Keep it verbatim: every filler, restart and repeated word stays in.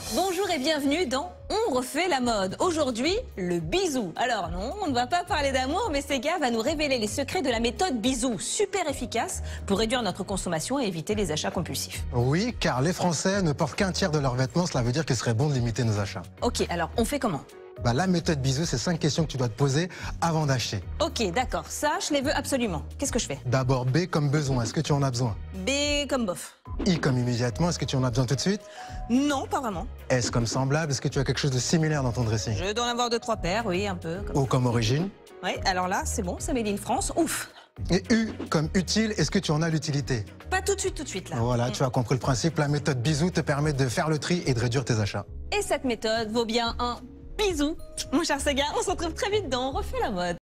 Bonjour et bienvenue dans On refait la mode. Aujourd'hui, le bisou. Alors non, on ne va pas parler d'amour, mais Sega va nous révéler les secrets de la méthode bisou, super efficace pour réduire notre consommation et éviter les achats compulsifs. Oui, car les Français ne portent qu'un tiers de leurs vêtements, cela veut dire qu'il serait bon de limiter nos achats. Ok, alors on fait comment? Bah, la méthode bisou, c'est cinq questions que tu dois te poser avant d'acheter. Ok, d'accord, ça, je les veux absolument. Qu'est-ce que je fais? D'abord, B comme besoin, est-ce que tu en as besoin? B comme bof. I comme immédiatement, est-ce que tu en as besoin tout de suite? Non, pas vraiment. S comme semblable, est-ce que tu as quelque chose de similaire dans ton dressing? Je dois en avoir deux, trois paires, oui, un peu. Comme... O comme origine. Oui, alors là, c'est bon, c'est made in France, ouf. Et U comme utile, est-ce que tu en as l'utilité? Pas tout de suite, tout de suite, là. Voilà, Mm. tu as compris le principe, la méthode bisou te permet de faire le tri et de réduire tes achats. Et cette méthode vaut bien un bisou. Mon cher Sega, on se retrouve très vite dans On refait la mode.